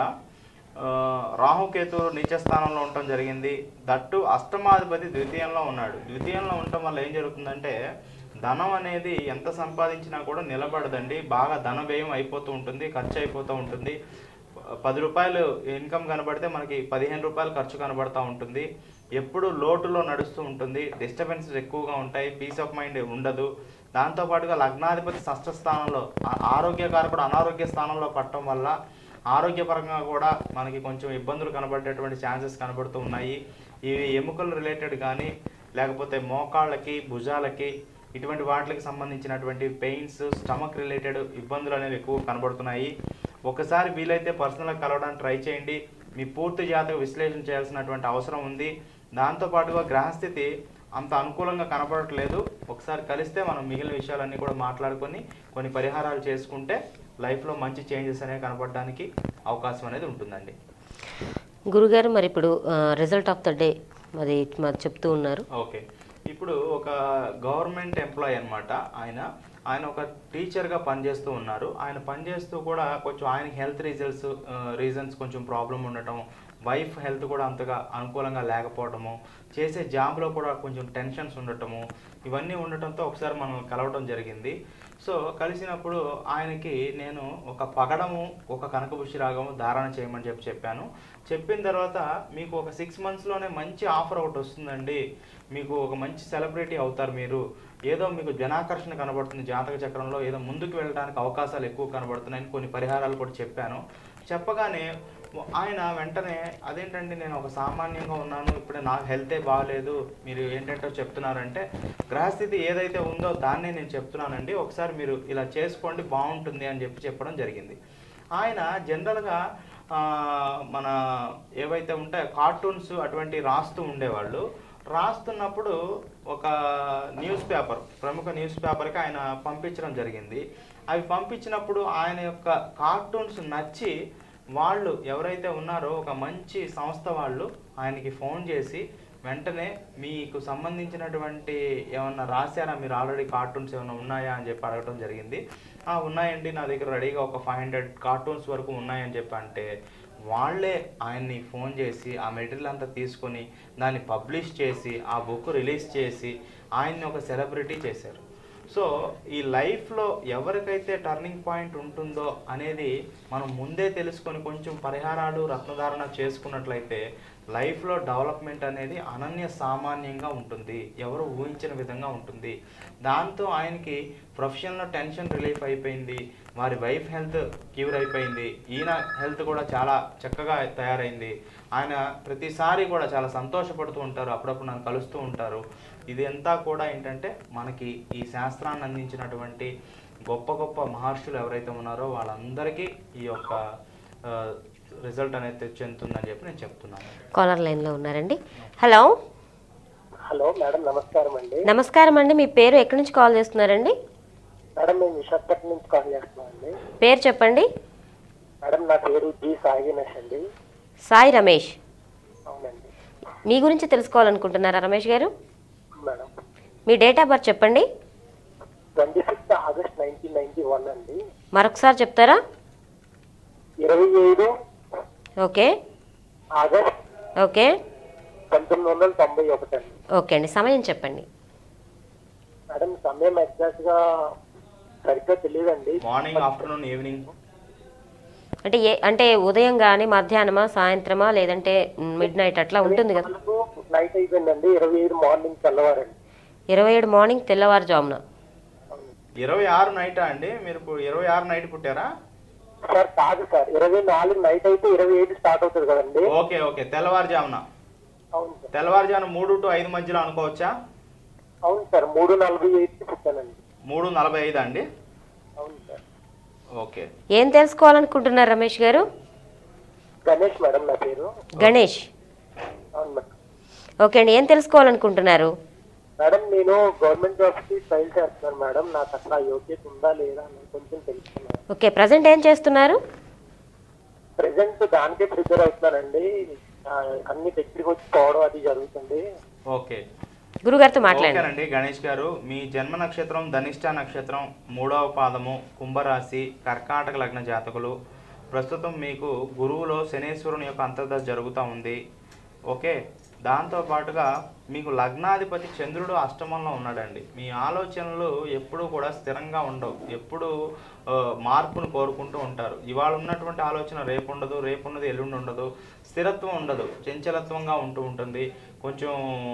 రాహుకేతు నీచ స్థానంలో ఉండటం జరిగింది. దట్టు అష్టమాధిపతి ద్వితీయంలో ఉన్నాడు. ద్వితీయంలో ఉండటం వల్ల ఏం జరుగుతుందంటే ధనం అనేది ఎంత సంపాదించినా కూడా నిలబడదండి. బాగా ధన వ్యయం అయిపోతూ ఉంటుంది, ఖర్చు అయిపోతూ ఉంటుంది. పది రూపాయలు ఇన్కమ్ కనబడితే మనకి పదిహేను రూపాయలు ఖర్చు కనబడుతూ ఉంటుంది. ఎప్పుడు లోటులో నడుస్తూ ఉంటుంది. డిస్టర్బెన్సెస్ ఎక్కువగా ఉంటాయి. పీస్ ఆఫ్ మైండ్ ఉండదు. దాంతోపాటుగా లగ్నాధిపతి షష్ఠ స్థానంలో ఆరోగ్యకారకుడు అనారోగ్య స్థానంలో పడటం వల్ల ఆరోగ్యపరంగా కూడా మనకి కొంచెం ఇబ్బందులు కనబడేటువంటి ఛాన్సెస్ కనబడుతూ ఉన్నాయి. ఇవి ఎముకలు రిలేటెడ్ కానీ లేకపోతే మోకాళ్ళకి, భుజాలకి ఇటువంటి వాటికి సంబంధించినటువంటి పెయిన్స్, స్టమక్ రిలేటెడ్ ఇబ్బందులు అనేవి ఎక్కువ కనబడుతున్నాయి. ఒకసారి వీలైతే పర్సనల్గా కలవడానికి ట్రై చేయండి. మీ పూర్తి జాతక విశ్లేషణ చేయాల్సినటువంటి అవసరం ఉంది. దాంతోపాటుగా గ్రహస్థితి అంత అనుకూలంగా కనపడట్లేదు. ఒకసారి కలిస్తే మనం మిగిలిన విషయాలన్నీ కూడా మాట్లాడుకొని కొన్ని పరిహారాలు చేసుకుంటే లైఫ్లో మంచి చేంజెస్ అనేవి కనపడడానికి అవకాశం అనేది ఉంటుందండి. గురుగారు మరి ఇప్పుడు రిజల్ట్ ఆఫ్ ద డే అది మరి చెప్తూ ఉన్నారు. ఓకే, ఇప్పుడు ఒక గవర్నమెంట్ ఎంప్లాయీ అనమాట. ఆయన ఆయన ఒక టీచర్గా పనిచేస్తూ ఉన్నారు. ఆయన పనిచేస్తూ కూడా కొంచెం ఆయనకి హెల్త్ రిజల్ట్స్ రీజన్స్ కొంచెం ప్రాబ్లం ఉండటం, వైఫ్ హెల్త్ కూడా అంతగా అనుకూలంగా లేకపోవడము, చేసే జాబ్లో కూడా కొంచెం టెన్షన్స్ ఉండటము, ఇవన్నీ ఉండటంతో ఒకసారి మనం కలవడం జరిగింది. సో కలిసినప్పుడు ఆయనకి నేను ఒక పగడము, ఒక కనకపుష్య రాగము ధారణ చేయమని చెప్పి చెప్పాను. చెప్పిన తర్వాత మీకు ఒక సిక్స్ మంత్స్లోనే మంచి ఆఫర్ ఒకటి వస్తుందండి, మీకు ఒక మంచి సెలబ్రిటీ అవుతారు మీరు, ఏదో మీకు జనాకర్షణ కనబడుతుంది జాతక చక్రంలో, ఏదో ముందుకు వెళ్ళడానికి అవకాశాలు ఎక్కువ కనబడుతున్నాయని కొన్ని పరిహారాలు కూడా చెప్పాను. చెప్పగానే ఆయన వెంటనే అదేంటంటే నేను ఒక సామాన్యంగా ఉన్నాను, ఇప్పుడే నాకు హెల్తే బాగాలేదు, మీరు ఏంటంటే చెప్తున్నారంటే గ్రహస్థితి ఏదైతే ఉందో దాన్నే నేను చెప్తున్నానండి, ఒకసారి మీరు ఇలా చేసుకోండి బాగుంటుంది అని చెప్పి చెప్పడం జరిగింది. ఆయన జనరల్గా మన ఏవైతే ఉంటాయో కార్టూన్స్ అటువంటి రాస్తూ ఉండేవాళ్ళు. రాస్తున్నప్పుడు ఒక న్యూస్ పేపర్, ప్రముఖ న్యూస్ పేపర్కి ఆయన పంపించడం జరిగింది. అవి పంపించినప్పుడు ఆయన యొక్క కార్టూన్స్ నచ్చి వాళ్ళు ఎవరైతే ఉన్నారో ఒక మంచి సంస్థ వాళ్ళు ఆయనకి ఫోన్ చేసి వెంటనే మీకు సంబంధించినటువంటి ఏమన్నా రాశారా, మీరు ఆల్రెడీ కార్టూన్స్ ఏమైనా ఉన్నాయా అని చెప్పి అడగడం జరిగింది. ఉన్నాయండి, నా దగ్గర రెడీగా ఒక ఫైవ్ హండ్రెడ్ కార్టూన్స్ వరకు ఉన్నాయని చెప్పి అంటే వాళ్ళే ఆయన్ని ఫోన్ చేసి ఆ మెటీరియల్ అంతా తీసుకొని దాన్ని పబ్లిష్ చేసి ఆ బుక్ రిలీజ్ చేసి ఆయన్ని ఒక సెలబ్రిటీ చేశారు. సో ఈ లైఫ్లో ఎవరికైతే టర్నింగ్ పాయింట్ ఉంటుందో అనేది మనం ముందే తెలుసుకొని కొంచెం పరిహారాలు రత్నధారణ చేసుకున్నట్లయితే లైఫ్లో డెవలప్మెంట్ అనేది అనన్య సామాన్యంగా ఉంటుంది, ఎవరు ఊహించిన విధంగా ఉంటుంది. దాంతో ఆయనకి ప్రొఫెషన్లో టెన్షన్ రిలీఫ్ అయిపోయింది, వారి వైఫ్ హెల్త్ క్యూర్ అయిపోయింది, ఈయన హెల్త్ కూడా చాలా చక్కగా తయారైంది. ఆయన ప్రతిసారి కూడా చాలా సంతోషపడుతూ ఉంటారు, అప్పుడప్పుడు నన్ను కలుస్తూ ఉంటారు. ఇదంతా కూడా ఏంటంటే మనకి ఈ శాస్త్రాన్ని అందించినటువంటి గొప్ప గొప్ప మహర్షులు ఎవరైతే ఉన్నారో వాళ్ళందరికీ ఈ యొక్క రిజల్ట్ అనేది చెందుతుందని చెప్పి నేను చెప్తున్నాను. కాలర్ లైన్లో ఉన్నారండి. హలో హలో మేడం, నమస్కారం అండి. నమస్కారం అండి, మీ పేరు ఎక్కడి నుంచి కాల్ చేస్తున్నారండి? మేడం మేము విశాఖపట్నం నుంచి కాల్ చేస్తున్నాం అండి. పేరు చెప్పండి. మేడం నా పేరు జి సాయి గణేష్ అండి. సాయి రమేష్. అవునండి. మీ గురించి తెలుసుకోవాలనుకుంటున్నారా రమేష్ గారు? మేడం మీ డేట్ ఆఫ్ బర్త్ చెప్పండి. Twenty sixth August nineteen ninety one అండి. మరొకసారి చెప్తారా? ఇరవై ఏడు ఓకే ఆగస్ట్ ఓకే పంతొమ్మిది వందల తొంభై ఒకటి అండి. ఓకే అండి, సమయం చెప్పండి. మేడం సమయం ఎగ్జాక్ట్ గా సరిగ్గా తెలియదండి. మార్నింగ్, ఆఫ్టర్నూన్, ఈవినింగ్ అంటే ఏ అంటే ఉదయం కానీ మధ్యాహ్నమా సాయంత్రమా లేదంటే మిడ్ నైట్ అట్లా ఉంటుంది కదా? నైట్ అయిపోయిందండి. ఇరవై ఏడు మార్నింగ్ తెల్లవారండి. ఇరవై ఏడు మార్నింగ్ తెల్లవారుజామున. ఇరవై ఆరు నైటా అండి? మీరు ఇరవై ఆరు నైట్ పుట్టారా? సార్ కాదు సార్, ఇరవై నాలుగు నైట్ అయితే ఇరవై ఏడు స్టార్ట్ అవుతుంది కదండి. ఓకే ఓకే తెల్లవారుజామున. అవును సార్. తెల్లవారుజామున మూడు టు ఐదు మధ్యలో అనుకోవచ్చా? అవును సార్, మూడు నలభై ఐదు పుట్టానండి. మూడు నలభై ఐదు అండి? అవును సార్. ఓకే. ఏం తెలుసుకోవాలనుకుంటున్నారు రమేష్ గారు? గణేష్ మేడం నా పేరు. గణేష్. అవును మేడం. ఓకే అండి, ఏం తెలుసుకోవాలనుకుంటున్నారు? మేడం నేను గవర్నమెంట్ జాబ్ కి ట్రై చేస్తున్నాను మేడం. నాకు అసలు యోగ్యత ఉందా లేదా అని కొంచెం తెలుసుకున్నాను. ఓకే, ప్రజెంట్ ఏం చేస్తున్నారు? ప్రెసెంట్ దానికే ప్రిపేర్ అవుతున్నానండి. అన్ని దగ్గరికి వచ్చి పోవడం అది జరుగుతుంది. ఓకే గురుగారితో మాట్లాడండి. ఓకేనండి గణేష్ గారు, మీ జన్మ నక్షత్రం ధనిష్ట నక్షత్రం, మూడవ పాదము, కుంభరాశి, కర్కాటక లగ్న జాతకులు. ప్రస్తుతం మీకు గురువులో శనేశ్వరుని యొక్క అంతర్దశ జరుగుతూ ఉంది. ఓకే, దాంతో పాటుగా మీకు లగ్నాధిపతి చంద్రుడు అష్టమంలో ఉన్నాడండి. మీ ఆలోచనలు ఎప్పుడూ కూడా స్థిరంగా ఉండవు, ఎప్పుడు మార్పును కోరుకుంటూ ఉంటారు. ఇవాళ ఉన్నటువంటి ఆలోచన రేపు ఉండదు, రేపు ఉన్నది ఎల్లుండి ఉండదు, స్థిరత్వం ఉండదు, చంచలత్వంగా ఉంటూ ఉంటుంది. కొంచెం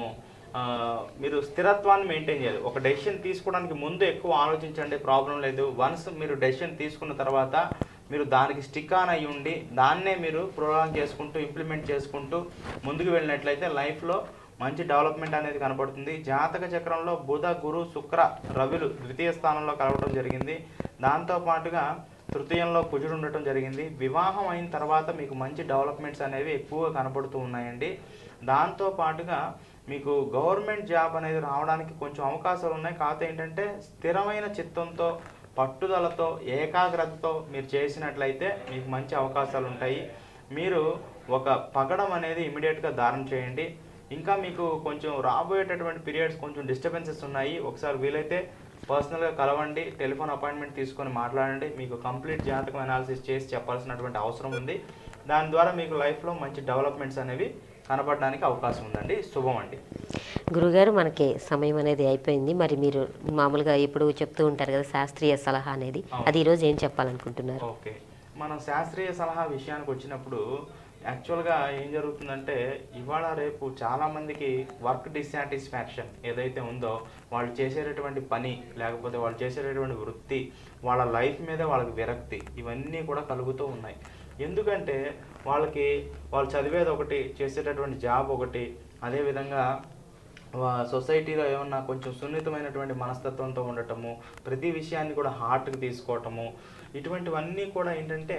మీరు స్థిరత్వాన్ని మెయింటైన్ చేయాలి. ఒక డెసిషన్ తీసుకోవడానికి ముందు ఎక్కువ ఆలోచించండి, ప్రాబ్లం లేదు. వన్స్ మీరు డెసిషన్ తీసుకున్న తర్వాత మీరు దానికి స్టిక్ ఆన్ అయ్యి ఉండి దాన్నే మీరు ప్రొలాంగ్ చేసుకుంటూ ఇంప్లిమెంట్ చేసుకుంటూ ముందుకు వెళ్ళినట్లయితే లైఫ్లో మంచి డెవలప్మెంట్ అనేది కనపడుతుంది. జాతక చక్రంలో బుధ, గురు, శుక్ర, రవిలు ద్వితీయ స్థానంలో కలవడం జరిగింది. దాంతోపాటుగా తృతీయంలో కుజుడు ఉండటం జరిగింది. వివాహం అయిన తర్వాత మీకు మంచి డెవలప్మెంట్స్ అనేవి ఎక్కువగా కనపడుతూ ఉన్నాయండి. దాంతోపాటుగా మీకు గవర్నమెంట్ జాబ్ అనేది రావడానికి కొంచెం అవకాశాలు ఉన్నాయి. కాకపోతే ఏంటంటే స్థిరమైన చిత్తంతో, పట్టుదలతో, ఏకాగ్రతతో మీరు చేసినట్లయితే మీకు మంచి అవకాశాలు ఉంటాయి. మీరు ఒక పగడం అనేది ఇమీడియట్గా ధారణ చేయండి. ఇంకా మీకు కొంచెం రాబోయేటటువంటి పీరియడ్స్ కొంచెం డిస్టర్బెన్సెస్ ఉన్నాయి. ఒకసారి వీలైతే పర్సనల్గా కలవండి, టెలిఫోన్ అపాయింట్మెంట్ తీసుకొని మాట్లాడండి. మీకు కంప్లీట్ జాతకం అనాలిసిస్ చేసి చెప్పాల్సినటువంటి అవసరం ఉంది. దాని ద్వారా మీకు లైఫ్లో మంచి డెవలప్మెంట్స్ అనేవి కనపడడానికి అవకాశం ఉందండి. శుభం అండి. గురుగారు, మనకి సమయం అనేది అయిపోయింది. మరి మీరు మామూలుగా ఎప్పుడు చెప్తూ ఉంటారు కదా శాస్త్రీయ సలహా అనేది, అది ఈరోజు ఏం చెప్పాలనుకుంటున్నారు? ఓకే, మనం శాస్త్రీయ సలహా విషయానికి వచ్చినప్పుడు యాక్చువల్గా ఏం జరుగుతుందంటే ఇవాళ రేపు చాలామందికి వర్క్ డిస్సాటిస్ఫాక్షన్ ఏదైతే ఉందో, వాళ్ళు చేసేటటువంటి పని లేకపోతే వాళ్ళు చేసేటటువంటి వృత్తి, వాళ్ళ లైఫ్ మీద వాళ్ళకి విరక్తి, ఇవన్నీ కూడా కలుగుతూ ఉన్నాయి. ఎందుకంటే వాళ్ళకి వాళ్ళు చదివేది ఒకటి, చేసేటటువంటి జాబ్ ఒకటి, అదేవిధంగా సొసైటీలో ఏమన్నా కొంచెం సున్నితమైనటువంటి మనస్తత్వంతో ఉండటము, ప్రతి విషయాన్ని కూడా హార్ట్కి తీసుకోవటము, ఇటువంటివన్నీ కూడా ఏంటంటే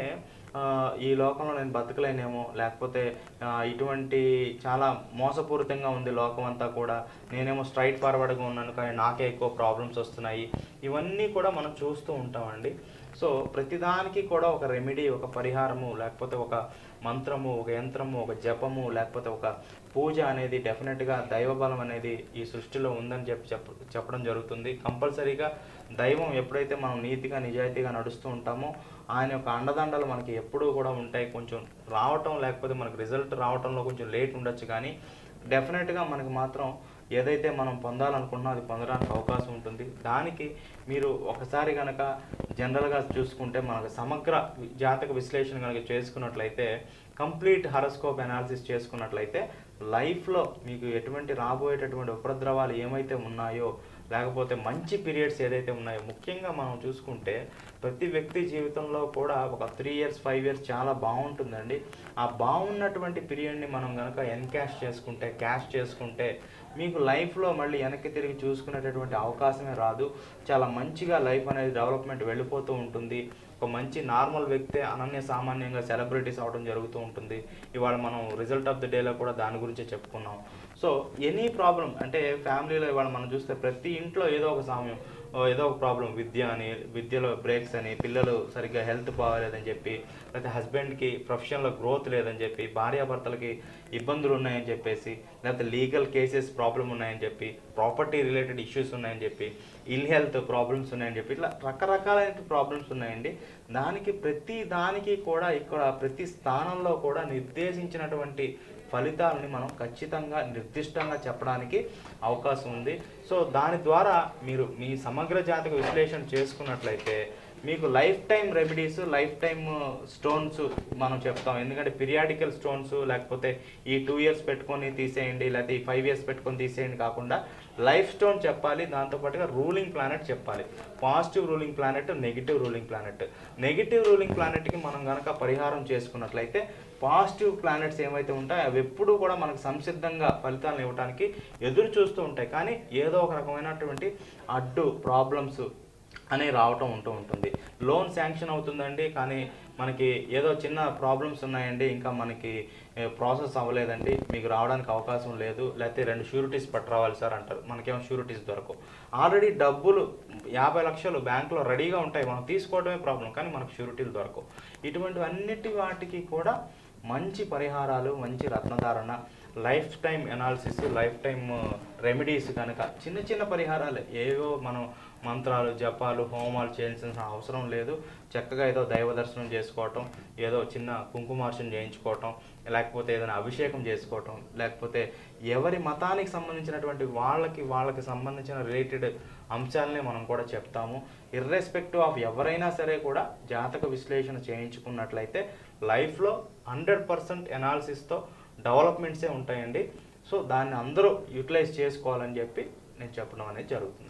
ఈ లోకంలో నేను బతకలేనేమో, లేకపోతే ఇటువంటి చాలా మోసపూరితంగా ఉంది లోకం అంతా కూడా, నేనేమో స్ట్రైట్ ఫార్వర్డ్గా ఉన్నాను కానీ నాకే ఎక్కువ ప్రాబ్లమ్స్ వస్తున్నాయి, ఇవన్నీ కూడా మనం చూస్తూ ఉంటామండి. సో ప్రతిదానికి కూడా ఒక రెమెడీ, ఒక పరిహారము, లేకపోతే ఒక మంత్రము, ఒక యంత్రము, ఒక జపము, లేకపోతే ఒక పూజ అనేది డెఫినెట్గా దైవబలం అనేది ఈ సృష్టిలో ఉందని చెప్పి చెప్ప చెప్పడం జరుగుతుంది. కంపల్సరీగా దైవం ఎప్పుడైతే మనం నీతిగా నిజాయితీగా నడుస్తూ ఉంటామో ఆయన యొక్క అండదండలు మనకి ఎప్పుడూ కూడా ఉంటాయి. కొంచెం రావటం లేకపోతే మనకు రిజల్ట్ రావటంలో కొంచెం లేట్ ఉండొచ్చు, కానీ డెఫినెట్గా మనకు మాత్రం ఏదైతే మనం పొందాలనుకున్నా అది పొందడానికి అవకాశం ఉంటుంది. దానికి మీరు ఒకసారి కనుక జనరల్గా చూసుకుంటే మనకు సమగ్ర జాతక విశ్లేషణ కనుక చేసుకున్నట్లయితే, కంప్లీట్ హారోస్కోప్ అనాలిసిస్ చేసుకున్నట్లయితే లైఫ్లో మీకు ఎటువంటి రాబోయేటటువంటి ఉపద్రవాలు ఏమైతే ఉన్నాయో, లేకపోతే మంచి పీరియడ్స్ ఏదైతే ఉన్నాయో, ముఖ్యంగా మనం చూసుకుంటే ప్రతి వ్యక్తి జీవితంలో కూడా ఒక త్రీ ఇయర్స్ ఫైవ్ ఇయర్స్ చాలా బాగుంటుందండి. ఆ బాగున్నటువంటి పీరియడ్ని మనం కనుక ఎన్కాష్ చేసుకుంటే, క్యాష్ చేసుకుంటే మీకు లైఫ్లో మళ్ళీ వెనక్కి తిరిగి చూసుకునేటటువంటి అవకాశమే రాదు. చాలా మంచిగా లైఫ్ అనేది డెవలప్మెంట్ వెళ్ళిపోతూ ఉంటుంది. ఒక మంచి నార్మల్ వ్యక్తి అనన్య సామాన్యంగా సెలబ్రిటీస్ అవడం జరుగుతూ ఉంటుంది. ఇవాళ మనం రిజల్ట్ ఆఫ్ ది డేలో కూడా దాని గురించే చెప్పుకున్నాం. సో ఎనీ ప్రాబ్లం అంటే ఫ్యామిలీలో ఇవాళ మనం చూస్తే ప్రతి ఇంట్లో ఏదో ఒక సమయం ఏదో ఒక ప్రాబ్లం, విద్య అని, విద్యలో బ్రేక్స్ అని, పిల్లలు సరిగ్గా హెల్త్ బాగాలేదని చెప్పి, లేకపోతే హస్బెండ్కి ప్రొఫెషన్లో గ్రోత్ లేదని చెప్పి, భార్యాభర్తలకి ఇబ్బందులు ఉన్నాయని చెప్పేసి, లేకపోతే లీగల్ కేసెస్ ప్రాబ్లం ఉన్నాయని చెప్పి, ప్రాపర్టీ రిలేటెడ్ ఇష్యూస్ ఉన్నాయని చెప్పి, ఇల్ హెల్త్ ప్రాబ్లమ్స్ ఉన్నాయని చెప్పి, ఇట్లా రకరకాలైన ప్రాబ్లమ్స్ ఉన్నాయండి. దానికి ప్రతి దానికి కూడా ఇక్కడ ప్రతి స్థానంలో కూడా నిర్దేశించినటువంటి ఫలితాలని మనం ఖచ్చితంగా నిర్దిష్టంగా చెప్పడానికి అవకాశం ఉంది. సో దాని ద్వారా మీరు మీ సమగ్ర జాతక విశ్లేషణ చేసుకున్నట్లయితే మీకు life time remedies, life time stones మనం చెప్తాం. ఎందుకంటే పీరియాడికల్ స్టోన్స్ లేకపోతే ఈ టూ ఇయర్స్ పెట్టుకొని తీసేయండి, లేకపోతే ఈ ఫైవ్ ఇయర్స్ పెట్టుకొని తీసేయండి కాకుండా లైఫ్ స్టోన్ చెప్పాలి. దాంతోపాటుగా రూలింగ్ ప్లానెట్ చెప్పాలి. Positive ruling planet, negative ruling planet. Negative ruling ప్లానెట్కి మనం కనుక పరిహారం చేసుకున్నట్లయితే పాజిటివ్ ప్లానెట్స్ ఏవైతే ఉంటాయో అవి ఎప్పుడూ కూడా మనకు సంసిద్ధంగా ఫలితాలను ఇవ్వడానికి ఎదురు చూస్తూ ఉంటాయి. కానీ ఏదో ఒక రకమైనటువంటి అడ్డు ప్రాబ్లమ్స్ అనేవి రావటం ఉంటూ ఉంటుంది. లోన్ శాంక్షన్ అవుతుందండి, కానీ మనకి ఏదో చిన్న ప్రాబ్లమ్స్ ఉన్నాయండి, ఇంకా మనకి ప్రాసెస్ అవ్వలేదండి, మీకు రావడానికి అవకాశం లేదు, లేకపోతే రెండు షూరిటీస్ పట్టు రావాలి సార్ అంటారు. మనకేమో షూరిటీస్ దొరకవు. ఆల్రెడీ డబ్బులు యాభై లక్షలు బ్యాంకులో రెడీగా ఉంటాయి, మనం తీసుకోవడమే ప్రాబ్లం, కానీ మనకు షూరిటీలు దొరకవు. ఇటువంటివన్నిటి వాటికి కూడా మంచి పరిహారాలు, మంచి రత్నధారణ, life time analysis, life time remedies కనుక చిన్న చిన్న పరిహారాలు ఏవో మనం మంత్రాలు, జపాలు, హోమాలు చేయాల్సిన అవసరం లేదు. చక్కగా ఏదో దైవ దర్శనం చేసుకోవటం, ఏదో చిన్న కుంకుమార్చన చేయించుకోవటం, లేకపోతే ఏదైనా అభిషేకం చేసుకోవటం, లేకపోతే ఎవరి మతానికి సంబంధించినటువంటి వాళ్ళకి వాళ్ళకి సంబంధించిన రిలేటెడ్ అంశాలనే మనం కూడా చెప్తాము. ఇర్రెస్పెక్టివ్ ఆఫ్ ఎవరైనా సరే కూడా జాతక విశ్లేషణ చేయించుకున్నట్లయితే లైఫ్లో హండ్రెడ్ పర్సెంట్ ఎనాలిసిస్తో డెవలప్మెంట్సే ఉంటాయండి. సో దాన్ని అందరూ యూటిలైజ్ చేసుకోవాలని చెప్పి నేను చెప్పడం అనేది జరుగుతుందండి.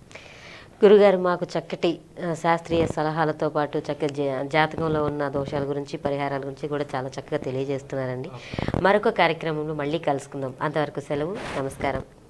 గురుగారు మాకు చక్కటి శాస్త్రీయ సలహాలతో పాటు చక్కటి జాతకంలో ఉన్న దోషాల గురించి, పరిహారాల గురించి కూడా చాలా చక్కగా తెలియజేస్తున్నారండి. మరొక కార్యక్రమంలో మళ్ళీ కలుసుకుందాం. అంతవరకు సెలవు. నమస్కారం.